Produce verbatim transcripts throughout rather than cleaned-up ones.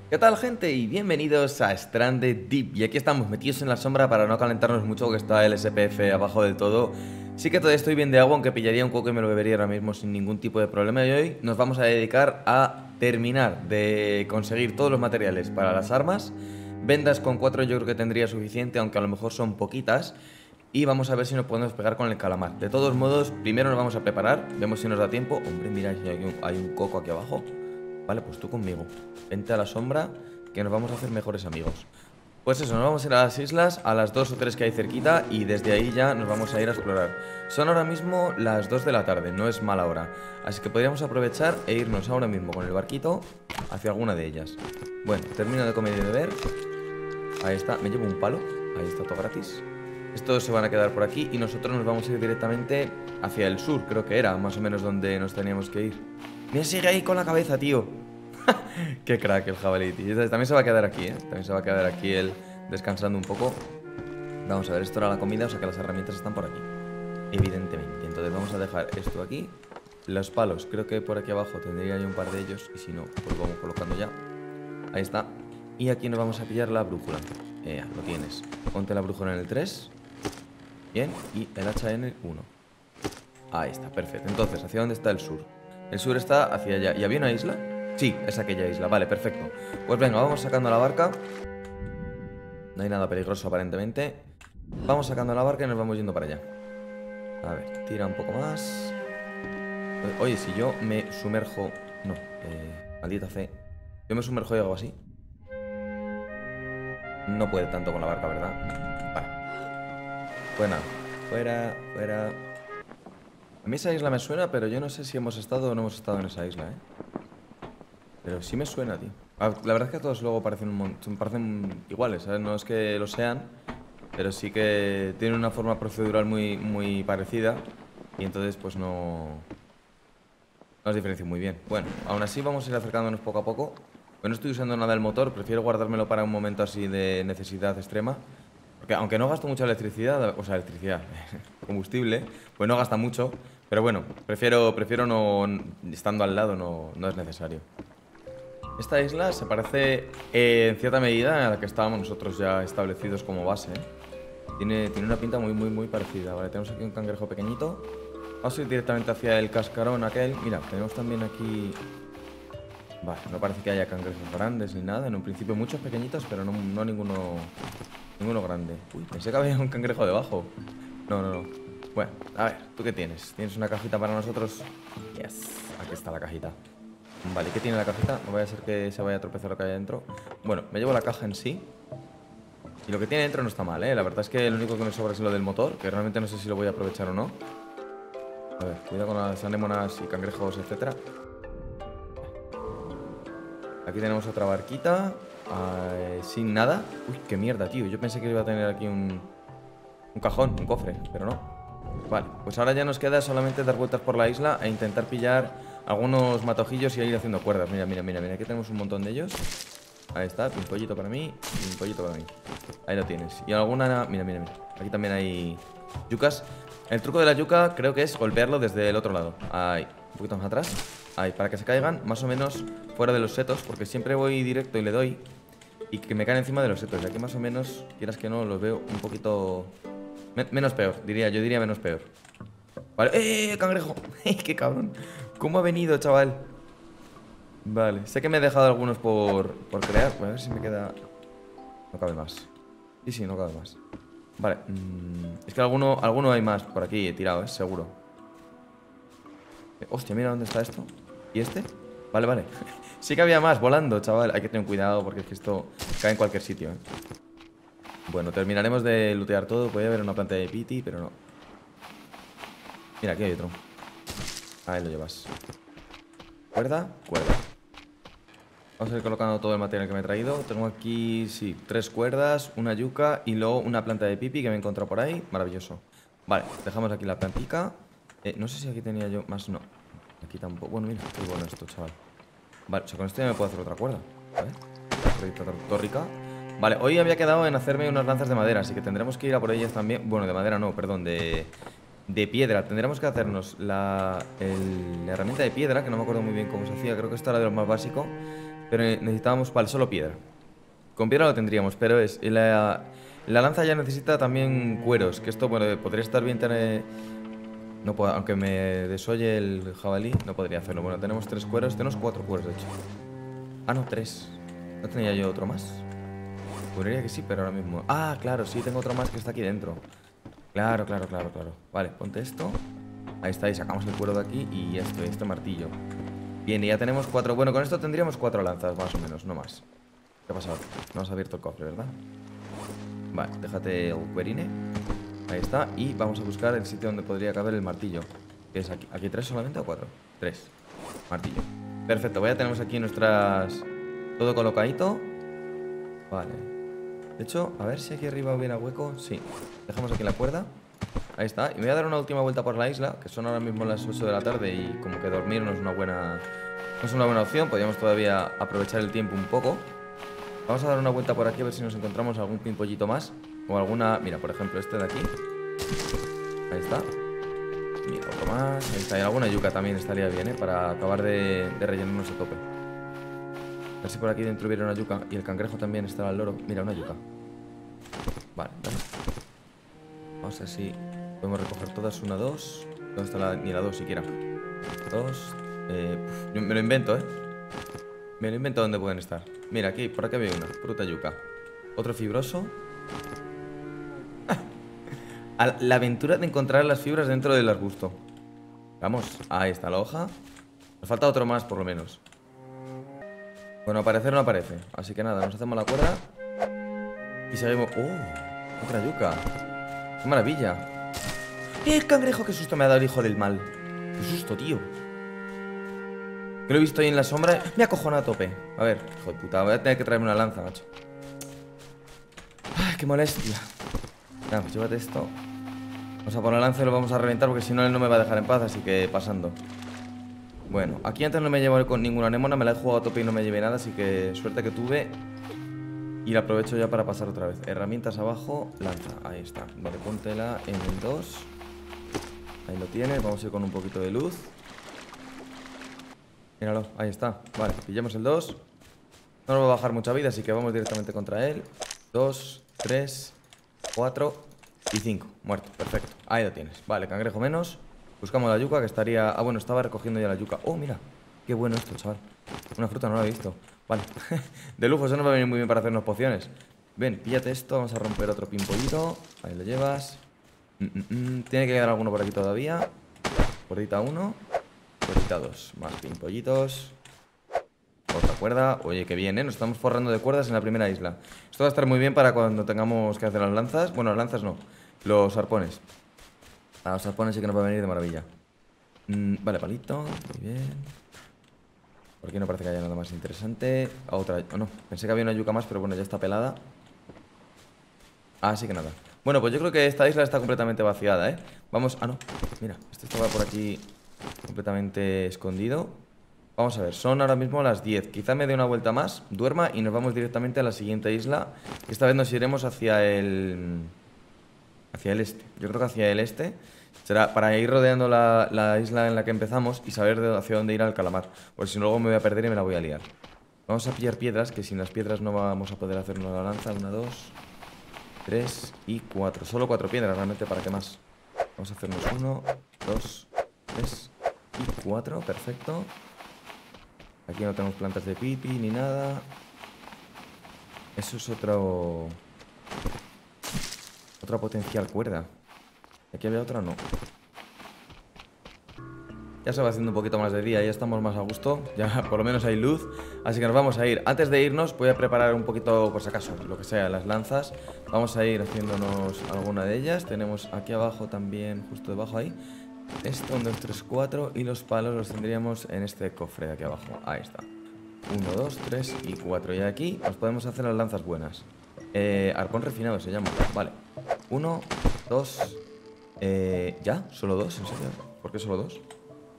¿Qué tal, gente? Y bienvenidos a Stranded Deep. Y aquí estamos metidos en la sombra para no calentarnos mucho, porque está el S P F abajo del todo. Sí que todavía estoy bien de agua, aunque pillaría un coco y me lo bebería ahora mismo sin ningún tipo de problema. Y hoy nos vamos a dedicar a terminar de conseguir todos los materiales para las armas. Vendas con cuatro yo creo que tendría suficiente, aunque a lo mejor son poquitas. Y vamos a ver si nos podemos pegar con el calamar. De todos modos, primero nos vamos a preparar. Vemos si nos da tiempo. Hombre, mira, hay un, hay un coco aquí abajo. Vale, pues tú conmigo. Vente a la sombra, que nos vamos a hacer mejores amigos. Pues eso, nos vamos a ir a las islas, a las dos o tres que hay cerquita, y desde ahí ya nos vamos a ir a explorar. Son ahora mismo las dos de la tarde, no es mala hora. Así que podríamos aprovechar e irnos ahora mismo con el barquito hacia alguna de ellas. Bueno, termino de comer y de beber. Ahí está, me llevo un palo. Ahí está todo gratis. Estos se van a quedar por aquí y nosotros nos vamos a ir directamente hacia el sur, creo que era más o menos donde nos teníamos que ir. Mira, sigue ahí con la cabeza, tío. Qué crack el jabalí, tío. También se va a quedar aquí, ¿eh? También se va a quedar aquí él descansando un poco. Vamos a ver, esto era la comida, o sea que las herramientas están por aquí, evidentemente. Entonces vamos a dejar esto aquí. Los palos, creo que por aquí abajo tendría yo un par de ellos. Y si no, pues vamos colocando ya. Ahí está. Y aquí nos vamos a pillar la brújula. Eh, lo tienes. Ponte la brújula en el tres. Bien, y el hacha en el uno. Ahí está, perfecto. Entonces, ¿hacia dónde está el sur? El sur está hacia allá. ¿Y había una isla? Sí, es aquella isla, vale, perfecto. Pues venga, vamos sacando la barca. No hay nada peligroso aparentemente. Vamos sacando la barca y nos vamos yendo para allá. A ver, tira un poco más. Oye, si yo me sumerjo... No, eh, maldita fe. Yo me sumerjo y hago así. No puede tanto con la barca, ¿verdad? Vale. Pues nada, fuera, fuera. A mí esa isla me suena, pero yo no sé si hemos estado o no hemos estado en esa isla, ¿eh? Pero sí me suena, tío. La verdad es que todos luego parecen, un parecen iguales, ¿sabes? No es que lo sean, pero sí que tienen una forma procedural muy, muy parecida. Y entonces pues no... No os diferencio muy bien. Bueno, aún así vamos a ir acercándonos poco a poco. Pues no estoy usando nada del motor, prefiero guardármelo para un momento así de necesidad extrema. Porque aunque no gasto mucha electricidad, o sea, electricidad, combustible, pues no gasta mucho. Pero bueno, prefiero, prefiero no, estando al lado, no, no es necesario. Esta isla se parece eh, en cierta medida a la que estábamos nosotros ya establecidos como base, ¿eh? Tiene, tiene una pinta muy, muy, muy parecida. Vale, tenemos aquí un cangrejo pequeñito. Vamos a ir directamente hacia el cascarón aquel. Mira, tenemos también aquí... Vale, no parece que haya cangrejos grandes ni nada. En un principio muchos pequeñitos, pero no, no ninguno... Ninguno grande. Uy, pensé que había un cangrejo debajo. No, no, no. Bueno, a ver, ¿tú qué tienes? ¿Tienes una cajita para nosotros? Yes, aquí está la cajita. Vale, ¿qué tiene la cajita? No vaya a ser que se vaya a tropezar lo que hay dentro. Bueno, me llevo la caja en sí. Y lo que tiene dentro no está mal, ¿eh? La verdad es que lo único que me sobra es lo del motor, que realmente no sé si lo voy a aprovechar o no. A ver, cuidado con las anémonas y cangrejos, etcétera. Aquí tenemos otra barquita. Uh, sin nada. Uy, qué mierda, tío. Yo pensé que iba a tener aquí un, un cajón, un cofre, pero no. Vale, pues ahora ya nos queda solamente dar vueltas por la isla e intentar pillar algunos matojillos y ir haciendo cuerdas. Mira, mira, mira, mira. Aquí tenemos un montón de ellos. Ahí está, un pollito para mí y un pollito para mí. Ahí lo tienes. Y alguna... Mira, mira, mira. Aquí también hay yucas. El truco de la yuca creo que es golpearlo desde el otro lado. Ahí, un poquito más atrás. Ahí, para que se caigan más o menos fuera de los setos, porque siempre voy directo y le doy y que me caen encima de los setos. Y aquí más o menos, quieras que no, los veo un poquito... Men menos peor, diría, yo diría menos peor. Vale, ¡eh, eh cangrejo! ¡Qué cabrón! ¿Cómo ha venido, chaval? Vale, sé que me he dejado algunos por, por crear. Voy a ver si me queda... No cabe más. Sí, sí, no cabe más. Vale, mm, es que alguno, alguno hay más por aquí, he tirado, ¿eh? Seguro. eh, Hostia, mira dónde está esto. ¿Y este? Vale, vale. Sí que había más volando, chaval. Hay que tener cuidado porque es que esto cae en cualquier sitio, ¿eh? Bueno, terminaremos de lootear todo. Podría haber una planta de piti, pero no. Mira, aquí hay otro. Ahí lo llevas. Cuerda, cuerda. Vamos a ir colocando todo el material que me he traído. Tengo aquí, sí, tres cuerdas, una yuca y luego una planta de pipi que me he encontrado por ahí. Maravilloso. Vale, dejamos aquí la plantica. eh, No sé si aquí tenía yo más, no. Aquí tampoco, bueno, mira, qué bueno esto, chaval. Vale, o sea, con esto ya me puedo hacer otra cuerda. Vale, todo rica. Vale, hoy había quedado en hacerme unas lanzas de madera, así que tendremos que ir a por ellas también. Bueno, de madera no, perdón, de... De piedra, tendremos que hacernos la, el, la herramienta de piedra, que no me acuerdo muy bien cómo se hacía, creo que esto era de lo más básico. Pero necesitábamos para solo piedra. Con piedra lo tendríamos, pero es... La, la lanza ya necesita también cueros. Que esto, bueno, podría estar bien tener... No puedo, aunque me desoye el jabalí, no podría hacerlo. Bueno, tenemos tres cueros. Tenemos cuatro cueros, de hecho. Ah, no, tres. ¿No tenía yo otro más? Podría que sí, pero ahora mismo... Ah, claro, sí, tengo otro más que está aquí dentro. Claro, claro, claro, claro. Vale, ponte esto. Ahí está, y sacamos el cuero de aquí. Y esto, este martillo. Bien, y ya tenemos cuatro... Bueno, con esto tendríamos cuatro lanzas, más o menos, no más. ¿Qué ha pasado? No has abierto el cofre, ¿verdad? Vale, déjate el cuerine. Ahí está, y vamos a buscar el sitio donde podría caber el martillo. ¿Qué es aquí? ¿Aquí tres solamente o cuatro? Tres. Martillo. Perfecto, pues ya tenemos aquí nuestras... Todo colocadito. Vale. De hecho, a ver si aquí arriba hubiera hueco. Sí. Dejamos aquí la cuerda. Ahí está. Y me voy a dar una última vuelta por la isla, que son ahora mismo las ocho de la tarde y como que dormir no es una buena... No es una buena opción. Podríamos todavía aprovechar el tiempo un poco. Vamos a dar una vuelta por aquí a ver si nos encontramos algún pimpollito más. O alguna... Mira, por ejemplo, este de aquí. Ahí está. Mira, otro más. Ahí está. Y alguna yuca también estaría bien, ¿eh? Para acabar de, de rellenarnos a tope. A ver si por aquí dentro hubiera una yuca. Y el cangrejo también estará al loro. Mira, una yuca. Vale, vale. Vamos a ver si podemos recoger todas. Una, dos. ¿Dónde está la...? Ni la dos siquiera. Dos. Eh, puf, me lo invento, ¿eh? Me lo invento dónde pueden estar. Mira, aquí, por aquí había una. Fruta yuca. Otro fibroso. La aventura de encontrar las fibras dentro del arbusto. Vamos, ahí está la hoja. Nos falta otro más, por lo menos. Bueno, aparecer no aparece. Así que nada, nos hacemos la cuerda. Y seguimos... ¡Oh! Otra yuca. ¡Qué maravilla! ¡Eh, cangrejo! ¡Qué susto me ha dado el hijo del mal! ¡Qué susto, tío! Que lo he visto ahí en la sombra. Me ha acojonado a tope. A ver, hijo de puta, voy a tener que traerme una lanza, macho. ¡Ay, qué molestia! Nada, pues llévate esto. Vamos a poner la lanza y lo vamos a reventar porque si no él no me va a dejar en paz, así que pasando. Bueno, aquí antes no me llevo con ninguna anémona, me la he jugado a tope y no me llevé nada, así que suerte que tuve. Y la aprovecho ya para pasar otra vez. Herramientas abajo, lanza, ahí está. Vale, póntela en el dos. Ahí lo tienes, vamos a ir con un poquito de luz. Míralo, ahí está. Vale, pillamos el dos. No nos va a bajar mucha vida, así que vamos directamente contra él. Dos, tres, cuatro y cinco. Muerto, perfecto. Ahí lo tienes. Vale, cangrejo menos. Buscamos la yuca, que estaría... Ah, bueno, estaba recogiendo ya la yuca. Oh, mira, qué bueno esto, chaval. Una fruta no la he visto. Vale, de lujo, eso nos va a venir muy bien para hacernos pociones. Ven, píllate esto, vamos a romper otro pimpollito. Ahí lo llevas. mm, mm, mm. Tiene que quedar alguno por aquí todavía. Cuerdita uno. Cuerdita dos. Más pimpollitos. Otra cuerda. Oye, qué bien, ¿eh? Nos estamos forrando de cuerdas en la primera isla. Esto va a estar muy bien para cuando tengamos que hacer las lanzas. Bueno, las lanzas no. Los arpones. A los arpones sí que nos va a venir de maravilla. mm, Vale, palito. Muy bien. Por aquí no parece que haya nada más interesante. A otra... Oh, no. Pensé que había una yuca más, pero bueno, ya está pelada. Así que nada. Bueno, pues yo creo que esta isla está completamente vaciada, ¿eh? Vamos... Ah, no. Mira, esto estaba por aquí completamente escondido. Vamos a ver, son ahora mismo las diez. Quizá me dé una vuelta más, duerma y nos vamos directamente a la siguiente isla. Esta vez nos iremos hacia el... Hacia el este. Yo creo que hacia el este será para ir rodeando la, la isla en la que empezamos y saber de hacia dónde ir al calamar. Porque si no, luego me voy a perder y me la voy a liar. Vamos a pillar piedras, que sin las piedras no vamos a poder hacer una lanza. Una, dos, tres y cuatro. Solo cuatro piedras, realmente, ¿para qué más? Vamos a hacernos uno, dos, tres y cuatro. Perfecto. Aquí no tenemos plantas de pipi ni nada. Eso es otro... Otra potencial cuerda. Aquí había otra, no. Ya se va haciendo un poquito más de día, ya estamos más a gusto. Ya por lo menos hay luz. Así que nos vamos a ir. Antes de irnos voy a preparar un poquito, por si acaso, lo que sea, las lanzas. Vamos a ir haciéndonos alguna de ellas. Tenemos aquí abajo también, justo debajo ahí. Esto, un, dos, tres, cuatro. Y los palos los tendríamos en este cofre de aquí abajo. Ahí está. Uno, dos, tres y cuatro. Y aquí nos podemos hacer las lanzas buenas. Eh, arpón refinado se llama. Vale. Uno, dos. Eh, ¿Ya? ¿Solo dos? ¿En serio? ¿Por qué solo dos?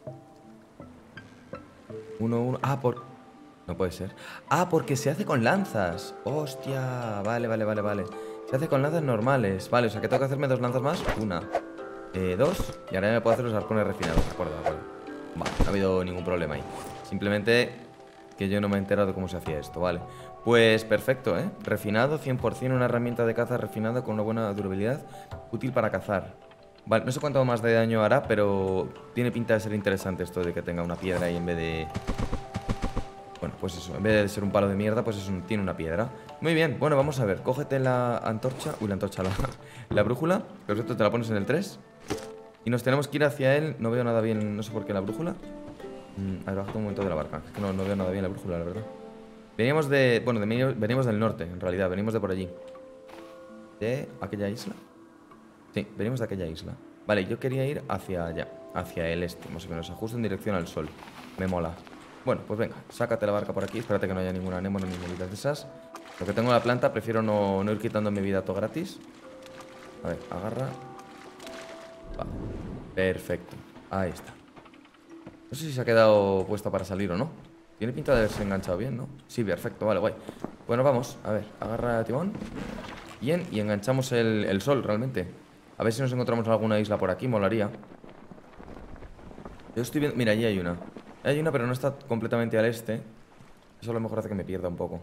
Uno, uno. Ah, por... No puede ser. Ah, porque se hace con lanzas. Hostia. Vale, vale, vale, vale. Se hace con lanzas normales. Vale, o sea que tengo que hacerme dos lanzas más. Una. Eh, dos. Y ahora ya me puedo hacer los arpones refinados. De acuerdo, de acuerdo. Vale, no ha habido ningún problema ahí. Simplemente Que yo no me he enterado de cómo se hacía esto, vale. Pues perfecto, ¿eh? Refinado, cien por cien, una herramienta de caza refinada con una buena durabilidad, útil para cazar. Vale, no sé cuánto más de daño hará, pero tiene pinta de ser interesante esto de que tenga una piedra ahí en vez de... Bueno, pues eso, en vez de ser un palo de mierda, pues es un... tiene una piedra. Muy bien, bueno, vamos a ver, cógete la antorcha... Uy, la antorcha, la, la brújula. Perfecto, te la pones en el tres. Y nos tenemos que ir hacia él. No veo nada bien, no sé por qué la brújula. A ver, bájate un momento de la barca. Es que no, no veo nada bien la brújula, la verdad. Veníamos de... Bueno, de, venimos del norte, en realidad. Venimos de por allí. ¿De aquella isla? Sí, venimos de aquella isla. Vale, yo quería ir hacia allá. Hacia el este, más o menos. Justo en dirección al sol. Me mola. Bueno, pues venga, sácate la barca por aquí. Espérate que no haya ninguna anémona ni ninguna de esas. Lo que tengo en la planta, prefiero no, no ir quitando mi vida todo gratis. A ver, agarra. Va. Perfecto. Ahí está. No sé si se ha quedado puesta para salir o no. Tiene pinta de haberse enganchado bien, ¿no? Sí, perfecto, vale, guay. Bueno, vamos, a ver, agarra timón. Bien, y enganchamos el, el sol, realmente. A ver si nos encontramos alguna isla por aquí, molaría. Yo estoy viendo... Mira, allí hay una. Hay una, pero no está completamente al este. Eso a lo mejor hace que me pierda un poco.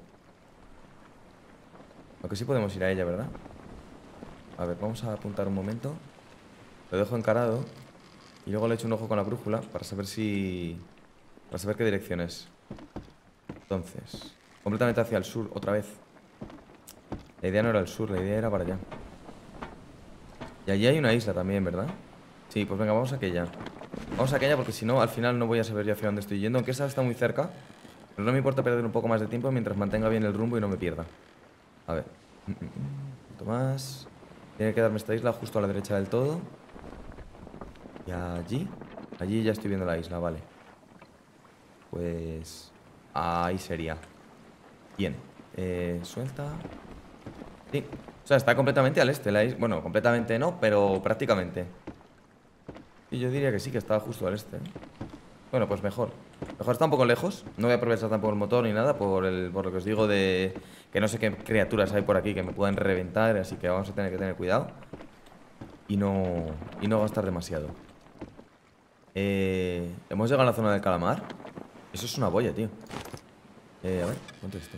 Aunque sí podemos ir a ella, ¿verdad? A ver, vamos a apuntar un momento. Lo dejo encarado. Y luego le echo un ojo con la brújula para saber si... Para saber qué dirección es. Entonces... Completamente hacia el sur, otra vez. La idea no era el sur, la idea era para allá. Y allí hay una isla también, ¿verdad? Sí, pues venga, vamos a aquella. Vamos a aquella porque si no, al final no voy a saber ya hacia dónde estoy yendo. Aunque esa está muy cerca. Pero no me importa perder un poco más de tiempo mientras mantenga bien el rumbo y no me pierda. A ver. Un poquito más. Tiene que darme esta isla justo a la derecha del todo. Y allí. Allí ya estoy viendo la isla, vale. Pues... Ahí sería. Bien. Eh, suelta. Sí. O sea, está completamente al este la isla. Bueno, completamente no, pero prácticamente. Y yo diría que sí, que está justo al este. Bueno, pues mejor. Mejor está un poco lejos. No voy a aprovechar tampoco el motor ni nada por, el, por lo que os digo de... Que no sé qué criaturas hay por aquí que me puedan reventar. Así que vamos a tener que tener cuidado. Y no... Y no gastar demasiado. Eh, Hemos llegado a la zona del calamar. Eso es una boya, tío. Eh, a ver, ¿cuánto es esto?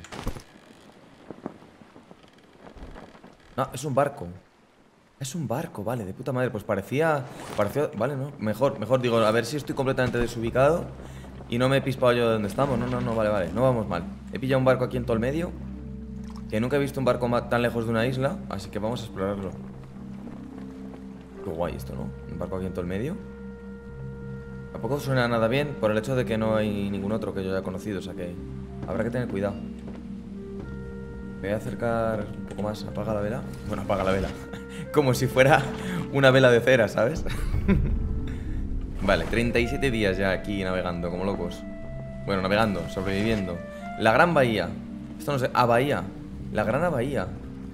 No, es un barco. Es un barco, vale, de puta madre. Pues parecía... parecía vale, ¿no? Mejor, mejor digo, a ver si estoy completamente desubicado y no me he pispado yo de dónde estamos. No, no, no, vale, vale, no vamos mal. He pillado un barco aquí en todo el medio. Que nunca he visto un barco tan lejos de una isla. Así que vamos a explorarlo. Qué guay esto, ¿no? Un barco aquí en todo el medio. Tampoco suena nada bien por el hecho de que no hay ningún otro que yo haya conocido. O sea que habrá que tener cuidado. Me voy a acercar un poco más. Apaga la vela. Bueno, apaga la vela. Como si fuera una vela de cera, ¿sabes? Vale, treinta y siete días ya aquí navegando, como locos. Bueno, navegando, sobreviviendo. La Gran Bahía. Esto no sé... Ah, Bahía. La Gran Bahía.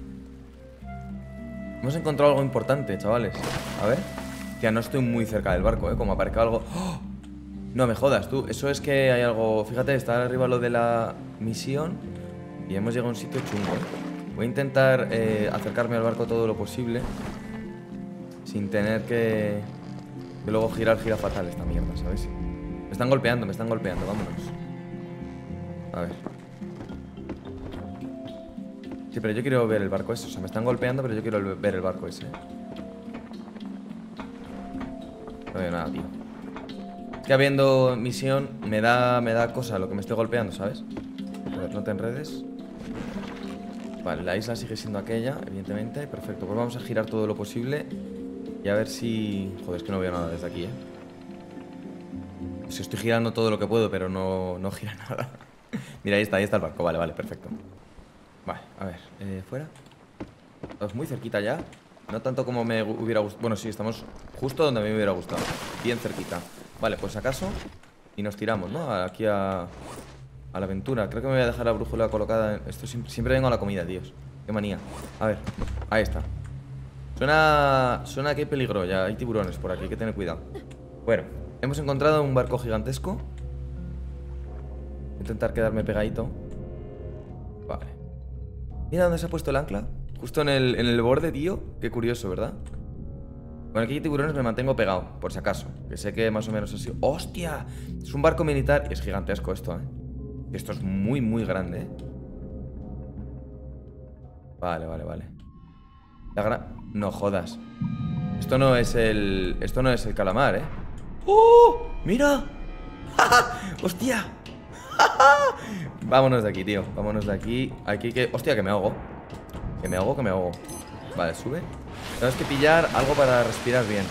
Hemos encontrado algo importante, chavales. A ver. Ya no estoy muy cerca del barco, ¿eh? Como aparezca algo... ¡Oh! No me jodas, tú. Eso es que hay algo... Fíjate, está arriba lo de la misión. Y hemos llegado a un sitio chungo, ¿eh? Voy a intentar eh, acercarme al barco todo lo posible. Sin tener que... Que luego girar, gira fatal esta mierda, ¿sabes? Me están golpeando, me están golpeando, vámonos. A ver. Sí, pero yo quiero ver el barco ese. O sea, me están golpeando, pero yo quiero ver el barco ese. No veo nada, tío. Es que habiendo misión me da, me da cosa lo que me estoy golpeando, ¿sabes? A ver, no te enredes. Vale, la isla sigue siendo aquella, evidentemente. Perfecto, pues vamos a girar todo lo posible. Y a ver si... Joder, es que no veo nada desde aquí, ¿eh? Pues estoy girando todo lo que puedo, pero no, no gira nada. Mira, ahí está, ahí está el barco. Vale, vale, perfecto. Vale, a ver, eh, fuera. Estamos muy cerquita ya. No tanto como me hubiera gustado. Bueno, sí, estamos justo donde a mí me hubiera gustado. Bien cerquita. Vale, pues acaso. Y nos tiramos, ¿no? Aquí a... A la aventura. Creo que me voy a dejar la brújula colocada en... Esto siempre, siempre vengo a la comida, tíos. Qué manía. A ver, ahí está. Suena... Suena que hay peligro ya. Hay tiburones por aquí, hay que tener cuidado. Bueno, hemos encontrado un barco gigantesco. Voy a intentar quedarme pegadito. Vale. Mira dónde se ha puesto el ancla. Justo en el, en el borde, tío. Qué curioso, ¿verdad? Bueno, aquí hay tiburones, me mantengo pegado, por si acaso. Que sé que más o menos así. ¡Hostia! Es un barco militar. Y es gigantesco esto, ¿eh? Esto es muy, muy grande, ¿eh? Vale, vale, vale. La gran... No jodas. Esto no es el... Esto no es el calamar, ¿eh? ¡Oh! ¡Mira! ¡Hostia! Vámonos de aquí, tío. Vámonos de aquí. Aquí que... Hostia, que me ahogo. Que me ahogo, que me ahogo. Vale, sube. Tenemos que pillar algo para respirar bien.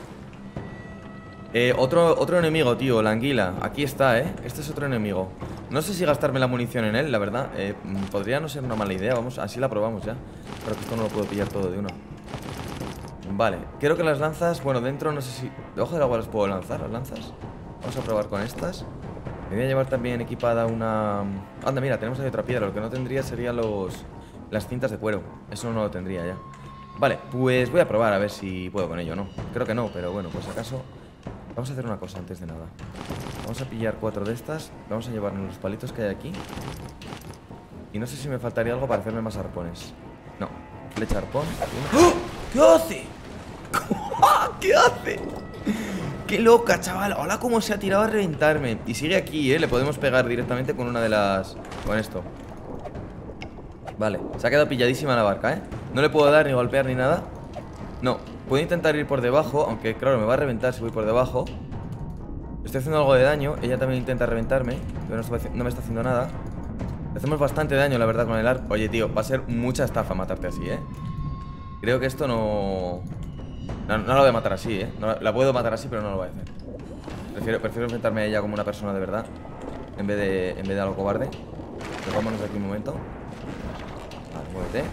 Eh, otro, otro enemigo, tío, la anguila. Aquí está, ¿eh? Este es otro enemigo. No sé si gastarme la munición en él, la verdad. eh, Podría no ser una mala idea. Vamos, así la probamos ya. Pero que esto no lo puedo pillar todo de uno. Vale, creo que las lanzas... Bueno, dentro no sé si... Debajo del agua las puedo lanzar, las lanzas. Vamos a probar con estas. Me voy a llevar también equipada una... Anda, mira, tenemos ahí otra piedra. Lo que no tendría serían los... las cintas de cuero. Eso no lo tendría ya. Vale, pues voy a probar a ver si puedo con ello, ¿no? Creo que no, pero bueno, pues acaso... Vamos a hacer una cosa antes de nada. Vamos a pillar cuatro de estas. Vamos a llevarnos los palitos que hay aquí. Y no sé si me faltaría algo para hacerme más arpones. No, flecha arpón. ¡Oh! ¿Qué hace? ¿Qué hace? ¡Qué loca, chaval! Hola, cómo se ha tirado a reventarme. Y sigue aquí, ¿eh? Le podemos pegar directamente con una de las... Con esto. Vale, se ha quedado pilladísima la barca, ¿eh? No le puedo dar ni golpear ni nada. No, puedo intentar ir por debajo. Aunque claro, me va a reventar si voy por debajo. Estoy haciendo algo de daño. Ella también intenta reventarme, pero no, estoy, no me está haciendo nada. Le hacemos bastante daño, la verdad, con el arco. Oye, tío, va a ser mucha estafa matarte así, ¿eh? Creo que esto no... No, no la voy a matar así, ¿eh? No, la puedo matar así, pero no lo voy a hacer. Prefiero, prefiero enfrentarme a ella como una persona de verdad, En vez de, en vez de algo cobarde. Vámonos de aquí un momento. Vale, muévete.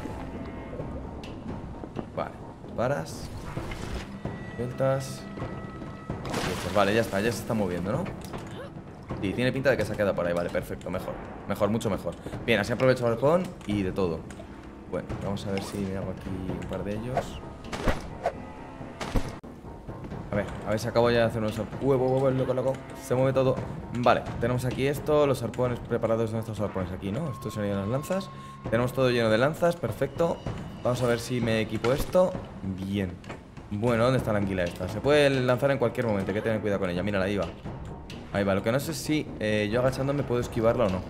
Vale, paras. Vueltas. Vale, ya está, ya se está moviendo, ¿no? Y tiene pinta de que se ha quedado por ahí, vale, perfecto, mejor. Mejor, mucho mejor. Bien, así aprovecho el balcón y de todo. Bueno, vamos a ver si me hago aquí un par de ellos. A ver, a ver si acabo ya de hacer unos... Huevo, huevo, loco, loco. Se mueve todo. Vale, tenemos aquí esto, los arpones preparados. En estos arpones aquí, ¿no? Estos serían las lanzas. Tenemos todo lleno de lanzas, perfecto. Vamos a ver si me equipo esto. Bien. Bueno, ¿dónde está la anguila esta? Se puede lanzar en cualquier momento, hay que tener cuidado con ella. Mira, ahí va. Ahí va, lo que no sé es si eh, yo agachándome puedo esquivarla o no.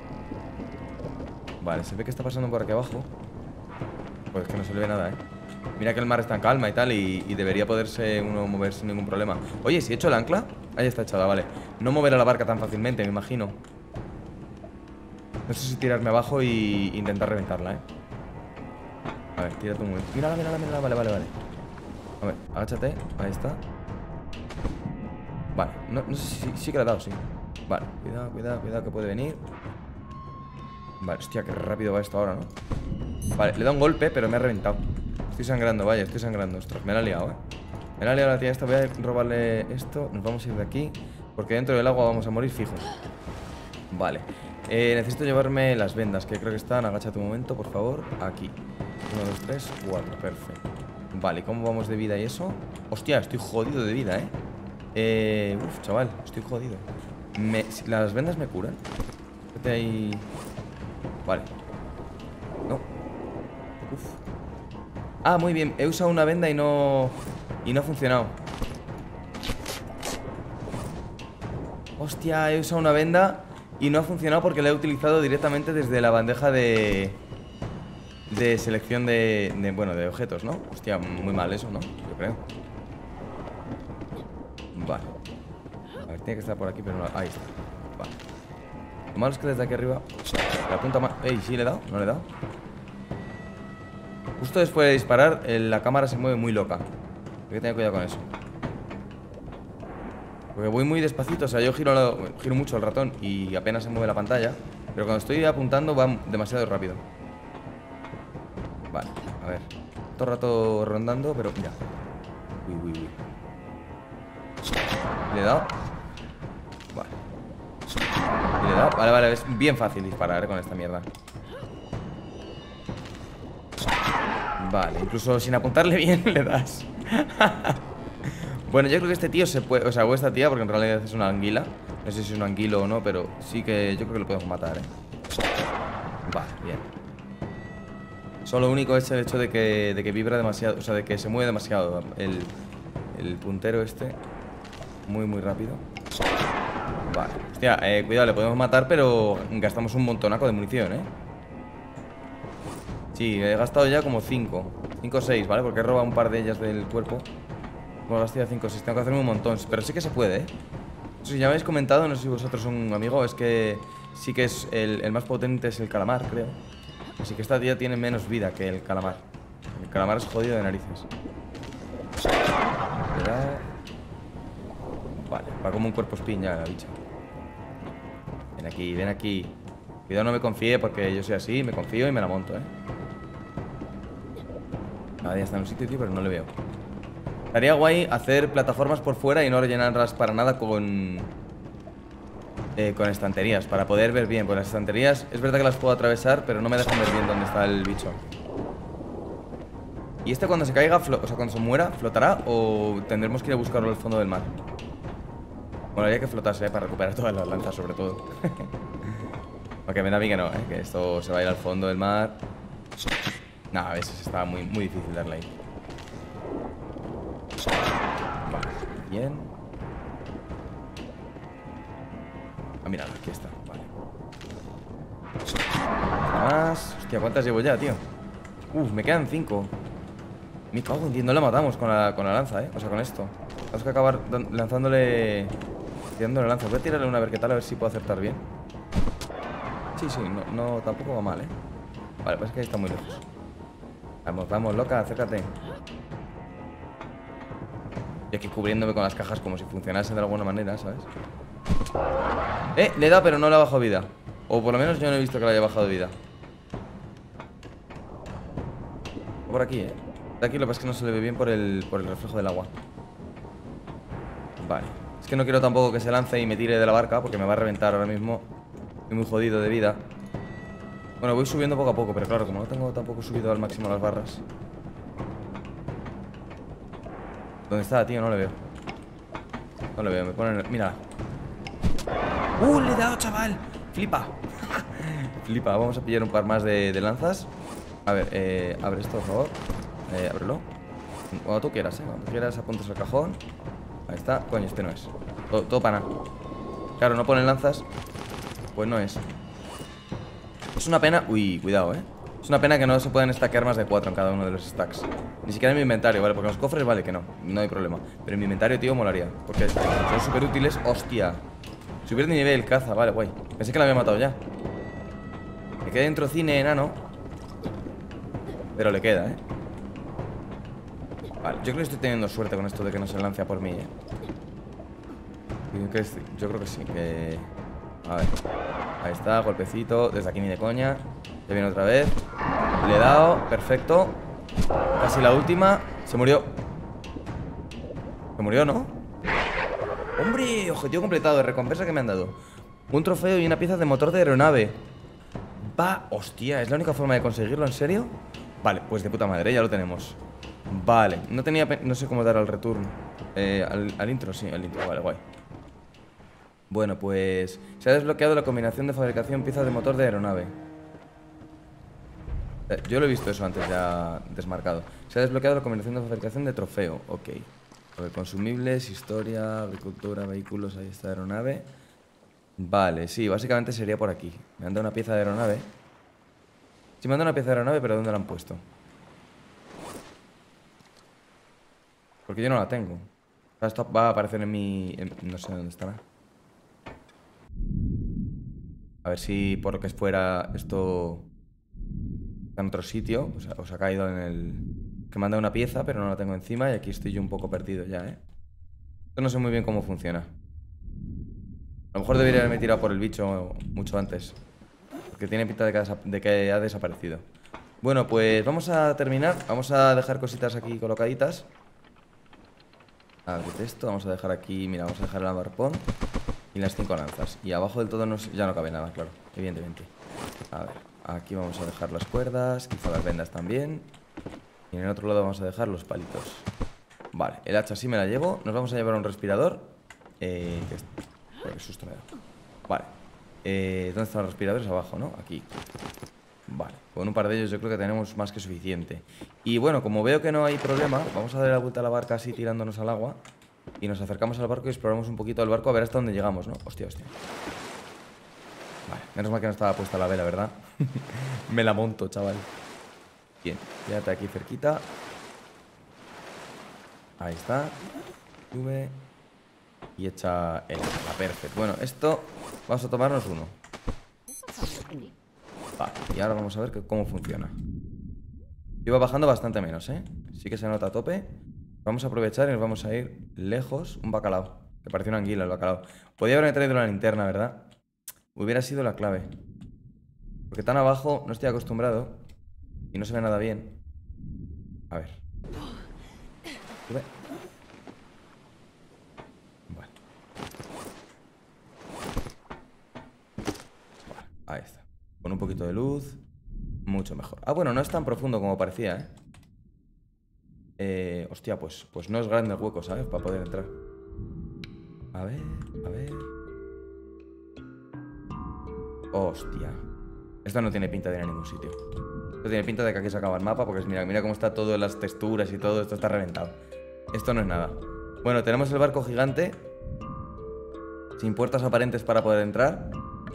Vale, se ve que está pasando por aquí abajo. Pues es que no se le ve nada, ¿eh? Mira que el mar está en calma y tal, y, y debería poderse uno mover sin ningún problema. Oye, si he hecho el ancla. Ahí está echada, vale. No mover a la barca tan fácilmente, me imagino. No sé si tirarme abajo y intentar reventarla, ¿eh? A ver, tírate un momento. Mírala, mírala, mírala, vale, vale, vale. A ver, agáchate, ahí está. Vale, no, no sé si sí, sí que le ha dado, sí. Vale, cuidado, cuidado, cuidado que puede venir. Vale, hostia, qué rápido va esto ahora, ¿no? Vale, le da un golpe, pero me ha reventado. Estoy sangrando, vaya, estoy sangrando. Ostras, me la ha liado, ¿eh? Me la ha liado la tía esta. Voy a robarle esto. Nos vamos a ir de aquí, porque dentro del agua vamos a morir fijo. Vale, eh, necesito llevarme las vendas, que creo que están. Agáchate un momento, por favor. Aquí, uno, dos, tres, cuatro, perfecto. Vale, ¿cómo vamos de vida y eso? Hostia, estoy jodido de vida, ¿eh? Eh, uf, chaval, estoy jodido. me, si Las vendas me curan. Vete ahí. Vale. No. Uf. Ah, muy bien, he usado una venda y no... Y no ha funcionado. Hostia, he usado una venda y no ha funcionado porque la he utilizado directamente desde la bandeja de... De selección de, de... Bueno, de objetos, ¿no? Hostia, muy mal eso, ¿no? Yo creo. Vale. A ver, tiene que estar por aquí, pero no... Ahí está. Vale. Lo malo es que desde aquí arriba... La punta más... Ey, ¿sí le he dado? ¿No le he dado? Justo después de disparar, la cámara se mueve muy loca. Hay que tener cuidado con eso. Porque voy muy despacito, o sea, yo giro, giro mucho el ratón y apenas se mueve la pantalla. Pero cuando estoy apuntando va demasiado rápido. Vale, a ver. Todo el rato rondando, pero mira. Uy, uy, uy. ¿Le he dado? Vale. ¿Le he dado? Vale, vale, es bien fácil disparar, ¿eh? Con esta mierda. Vale, incluso sin apuntarle bien le das. Bueno, yo creo que este tío se puede... O sea, o esta tía, porque en realidad es una anguila. No sé si es un anguilo o no, pero sí que yo creo que lo podemos matar, ¿eh? Vale, bien. Solo lo único es el hecho de que, de que vibra demasiado. O sea, de que se mueve demasiado el, el puntero este. Muy, muy rápido. Vale, hostia, eh, cuidado, le podemos matar, pero gastamos un montonaco de munición, ¿eh? Sí, he gastado ya como cinco cinco o seis, ¿vale? Porque he robado un par de ellas del cuerpo. Como he gastado cinco o seis, tengo que hacerme un montón. Pero sí que se puede, ¿eh? Si ya me habéis comentado, no sé si vosotros un amigo, es que sí que es el, el más potente es el calamar, creo. Así que esta tía tiene menos vida que el calamar. El calamar es jodido de narices. Vale, va como un cuerpo spin ya la bicha. Ven aquí, ven aquí. Cuidado, no me confíe porque yo soy así, me confío y me la monto, ¿eh? Cada día está en un sitio, tío, pero no le veo. Estaría guay hacer plataformas por fuera y no rellenarlas para nada con... Eh, con estanterías, para poder ver bien. Pues las estanterías, es verdad que las puedo atravesar, pero no me dejan ver bien dónde está el bicho. ¿Y este cuando se caiga, o sea, cuando se muera, flotará o tendremos que ir a buscarlo al fondo del mar? Bueno, habría que flotarse, ¿eh? Para recuperar todas las lanzas, sobre todo. Aunque me da a mí que no, ¿eh? Que esto se va a ir al fondo del mar. No, a veces está muy, muy difícil darle ahí. Vale, bien. Ah, mira, aquí está, vale. Más. Hostia, ¿cuántas llevo ya, tío? Uf, me quedan cinco. Me cago en diez, no la matamos con la, con la lanza, ¿eh? O sea, con esto. Tenemos que acabar lanzándole... Tirándole lanza. Voy a tirarle una a ver qué tal, a ver si puedo acertar bien. Sí, sí, no, no tampoco va mal, ¿eh? Vale, pues es que ahí está muy lejos. Vamos, vamos, loca, acércate. Y aquí cubriéndome con las cajas como si funcionase de alguna manera, ¿sabes? Eh, le da, pero no le ha bajado vida. O por lo menos yo no he visto que le haya bajado vida. Por aquí, eh. De aquí lo que pasa es que no se le ve bien por el, por el reflejo del agua. Vale. Es que no quiero tampoco que se lance y me tire de la barca, porque me va a reventar ahora mismo. Estoy muy jodido de vida. Bueno, voy subiendo poco a poco, pero claro, como no tengo tampoco subido al máximo las barras. ¿Dónde está, tío? No le veo. No le veo, me ponen... Mira. ¡Uh! Le he dado, chaval. Flipa. Flipa, vamos a pillar un par más de, de lanzas. A ver, eh, abre esto, por favor. Eh, ábrelo. Cuando tú quieras, eh. Cuando quieras apuntas al cajón. Ahí está. Coño, este no es. Todo, todo para nada. Claro, no ponen lanzas. Pues no es. Es una pena. Uy, cuidado, eh. Es una pena que no se puedan stackear más de cuatro en cada uno de los stacks. Ni siquiera en mi inventario, ¿vale? Porque en los cofres vale que no. No hay problema. Pero en mi inventario, tío, molaría. Porque son súper útiles. Hostia. Subir de nivel, caza, vale, guay. Pensé que la había matado ya. Me queda dentro cine enano. Pero le queda, eh. Vale, yo creo que estoy teniendo suerte con esto de que no se lance a por mí, eh. Yo creo que, yo creo que sí, que... A ver. Ahí está, golpecito. Desde aquí ni de coña. Ya viene otra vez. Le he dado, perfecto. Casi la última. Se murió. Se murió, ¿no? ¡Hombre! Objetivo completado, de recompensa que me han dado. Un trofeo y una pieza de motor de aeronave. Va, hostia, ¿es la única forma de conseguirlo? ¿En serio? Vale, pues de puta madre, ya lo tenemos. Vale, no tenía... No sé cómo dar al return. eh, al, al intro, sí, al intro, vale, guay. Bueno, pues... Se ha desbloqueado la combinación de fabricación piezas de motor de aeronave. eh, Yo lo he visto eso antes ya desmarcado. Se ha desbloqueado la combinación de fabricación de trofeo. Ok. A ver, consumibles, historia, agricultura, vehículos, ahí está aeronave. Vale, sí, básicamente sería por aquí. Me han dado una pieza de aeronave. Sí, me han dado una pieza de aeronave, pero ¿dónde la han puesto? Porque yo no la tengo. Esto va a aparecer en mi... en- no sé dónde estará. A ver si por lo que es fuera esto está en otro sito. O sea, os ha caído en el... Que me han dado una pieza, pero no la tengo encima. Y aquí estoy yo un poco perdido ya, ¿eh? Esto no sé muy bien cómo funciona. A lo mejor debería haberme tirado por el bicho mucho antes. Porque tiene pinta de que, ha, de que ha desaparecido. Bueno, pues vamos a terminar. Vamos a dejar cositas aquí colocaditas. Ábrete esto, vamos a dejar aquí. Mira, vamos a dejar el arpón y las cinco lanzas. Y abajo del todo no, ya no cabe nada, claro, evidentemente. A ver, aquí vamos a dejar las cuerdas, quizá las vendas también. Y en el otro lado vamos a dejar los palitos. Vale, el hacha sí me la llevo. Nos vamos a llevar un respirador. Eh, que es... Qué susto me da. Vale, eh, ¿dónde están los respiradores? Abajo, ¿no? Aquí. Vale, con un par de ellos yo creo que tenemos más que suficiente. Y bueno, como veo que no hay problema, vamos a dar la vuelta a la barca así tirándonos al agua. Y nos acercamos al barco y exploramos un poquito el barco a ver hasta dónde llegamos, ¿no? Hostia, hostia. Vale, menos mal que no estaba puesta la vela, ¿verdad? Me la monto, chaval. Bien, quédate aquí cerquita. Ahí está. Sube. Y echa el la perfecto. Bueno, esto vamos a tomarnos uno. Vale, y ahora vamos a ver que, cómo funciona. Iba bajando bastante menos, ¿eh? Sí que se nota a tope. Vamos a aprovechar y nos vamos a ir lejos. Un bacalao, que parece una anguila el bacalao. Podía haberme traído la linterna, ¿verdad? Hubiera sido la clave. Porque tan abajo no estoy acostumbrado. Y no se ve nada bien. A ver. Sube. Vale. Vale, ahí está. Con un poquito de luz. Mucho mejor. Ah, bueno, no es tan profundo como parecía, ¿eh? Eh, hostia, pues, pues no es grande el hueco, ¿sabes? Para poder entrar. A ver, a ver. Hostia. Esto no tiene pinta de ir a ningún sitio. Esto tiene pinta de que aquí se acaba el mapa. Porque mira, mira cómo está todas las texturas y todo. Esto está reventado. Esto no es nada. Bueno, tenemos el barco gigante sin puertas aparentes para poder entrar.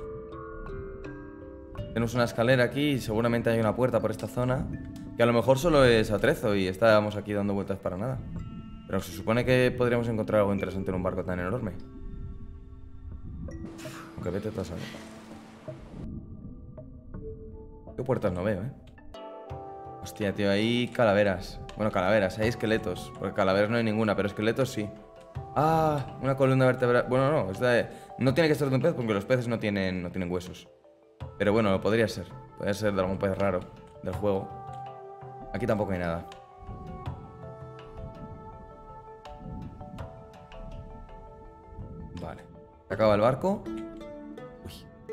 Tenemos una escalera aquí y seguramente hay una puerta por esta zona. Que a lo mejor solo es atrezo y estábamos aquí dando vueltas para nada. Pero se supone que podríamos encontrar algo interesante en un barco tan enorme. Aunque vete tú a saber. ¿Qué puertas no veo, eh? Hostia, tío, hay calaveras. Bueno, calaveras, hay esqueletos. Porque calaveras no hay ninguna, pero esqueletos sí. Ah, una columna vertebral. Bueno, no, esta de... no tiene que ser de un pez porque los peces no tienen, no tienen huesos. Pero bueno, podría ser. Podría ser de algún pez raro del juego. Aquí tampoco hay nada. Vale. Se acaba el barco. Uy.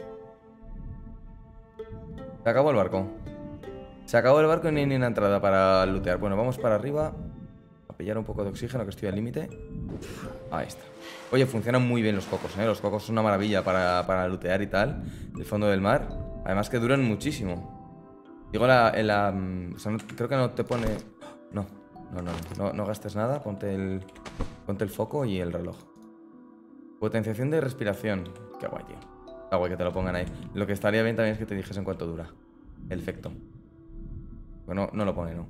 Se acabó el barco. Se acabó el barco y no hay ni una entrada para lootear. Bueno, vamos para arriba. A pillar un poco de oxígeno, que estoy al límite. Ahí está. Oye, funcionan muy bien los cocos, ¿eh? Los cocos son una maravilla para, para lootear y tal. El fondo del mar. Además que duran muchísimo. Digo, la, en la... O sea, no, creo que no te pone... No, no, no, no, no gastes nada. Ponte el, ponte el foco y el reloj. Potenciación de respiración. Qué guay, tío. Está guay que te lo pongan ahí. Lo que estaría bien también es que te dijesen cuánto dura el efecto. Bueno, no lo pone, ¿no?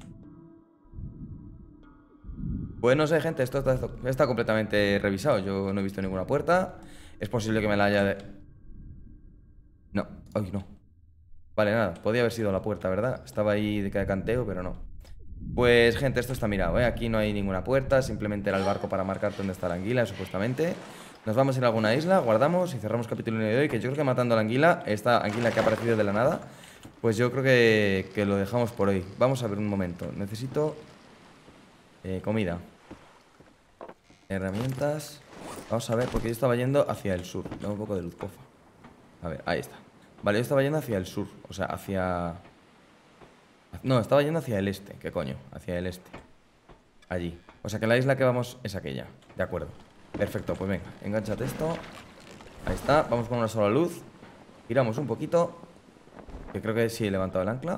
Pues no sé, gente. Esto está, esto está completamente revisado. Yo no he visto ninguna puerta. Es posible que me la haya... De... No, ay, no. Vale, nada, podía haber sido la puerta, ¿verdad? Estaba ahí de canteo, pero no. Pues, gente, esto está mirado, ¿eh? Aquí no hay ninguna puerta, simplemente era el barco para marcar dónde está la anguila, supuestamente. Nos vamos a ir a alguna isla, guardamos y cerramos capítulo uno de hoy, que yo creo que matando a la anguila, esta anguila que ha aparecido de la nada, pues yo creo que, que lo dejamos por hoy. Vamos a ver un momento. Necesito eh, comida. Herramientas. Vamos a ver, porque yo estaba yendo hacia el sur. Tengo un poco de luz, pofa. A ver, ahí está. Vale, yo estaba yendo hacia el sur, o sea, hacia... No, estaba yendo hacia el este, ¿qué coño? Hacia el este. Allí. O sea que la isla que vamos es aquella. De acuerdo. Perfecto, pues venga, engánchate esto. Ahí está, vamos con una sola luz. Giramos un poquito. Que creo que sí he levantado el ancla.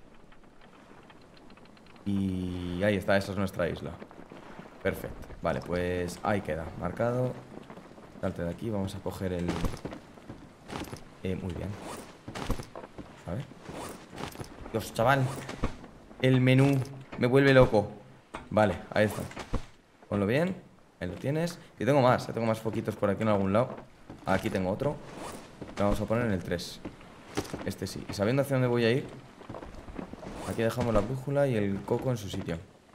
Y ahí está, esa es nuestra isla. Perfecto, vale, pues ahí queda, marcado. Salte de aquí, vamos a coger el... Eh, muy bien. A ver. Dios, chaval. El menú me vuelve loco. Vale, ahí está. Ponlo bien. Ahí lo tienes. Y tengo más, tengo más foquitos por aquí en algún lado. Aquí tengo otro. Lo vamos a poner en el tres. Este sí. Y sabiendo hacia dónde voy a ir, aquí dejamos la brújula y el coco en su sitio.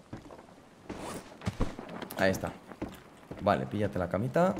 Ahí está. Vale, píllate la camita.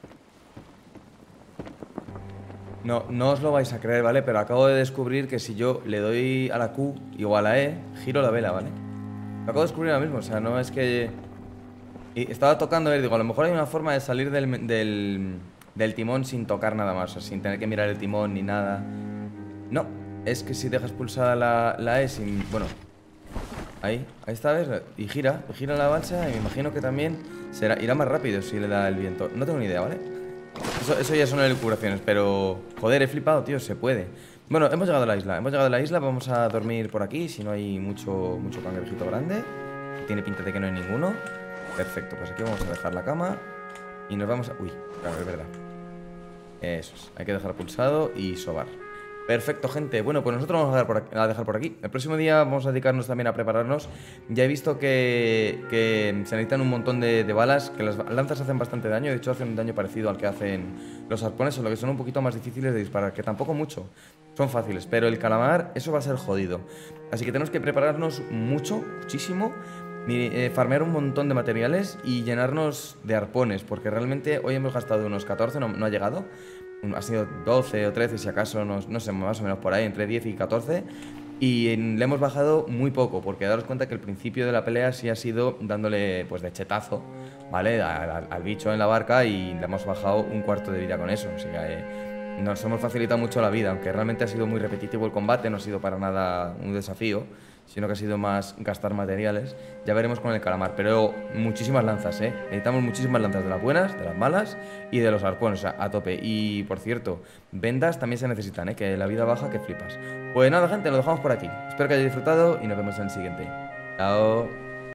No, no os lo vais a creer, ¿vale? Pero acabo de descubrir que si yo le doy a la Q o a la E, giro la vela, ¿vale? Lo acabo de descubrir ahora mismo, o sea, no es que... Y estaba tocando, y digo, a lo mejor hay una forma de salir del, del, del timón sin tocar nada más, o sea, sin tener que mirar el timón ni nada. No, es que si dejas pulsada la, la E sin... Bueno, ahí, ahí está, ¿ves? Y gira, gira la balsa y me imagino que también será, irá más rápido si le da el viento. No tengo ni idea, ¿vale? Eso, eso ya son elucubraciones, pero... Joder, he flipado, tío, se puede. Bueno, hemos llegado a la isla, hemos llegado a la isla, vamos a dormir por aquí, si no hay mucho, mucho cangrejito grande. Tiene pinta de que no hay ninguno. Perfecto, pues aquí vamos a dejar la cama. Y nos vamos a... Uy, claro, es verdad. Eso es, hay que dejar pulsado y sobar. Perfecto, gente. Bueno, pues nosotros vamos a dejar, por aquí, a dejar por aquí. El próximo día vamos a dedicarnos también a prepararnos. Ya he visto que, que se necesitan un montón de, de balas, que las lanzas hacen bastante daño. De hecho, hacen un daño parecido al que hacen los arpones, solo que son un poquito más difíciles de disparar, que tampoco mucho. Son fáciles, pero el calamar, eso va a ser jodido. Así que tenemos que prepararnos mucho, muchísimo. Eh, farmear un montón de materiales y llenarnos de arpones, porque realmente hoy hemos gastado unos catorce, no, no ha llegado. Ha sido doce o trece si acaso, no, no sé, más o menos por ahí, entre diez y catorce. Y en- le hemos bajado muy poco, porque daros cuenta que el principio de la pelea sí ha sido dándole pues de chetazo, ¿vale? Al, al- al bicho en la barca, y le hemos bajado un cuarto de vida con eso. O sea que eh, nos hemos facilitado mucho la vida, aunque realmente ha sido muy repetitivo el combate, no ha sido para nada un desafío, sino que ha sido más gastar materiales. Ya veremos con el calamar, pero muchísimas lanzas, ¿eh? Necesitamos muchísimas lanzas, de las buenas, de las malas y de los arpones, o sea, a tope. Y por cierto, vendas también se necesitan, ¿eh? Que la vida baja que flipas. Pues nada, gente, lo dejamos por aquí. Espero que hayáis disfrutado y nos vemos en el siguiente. Chao.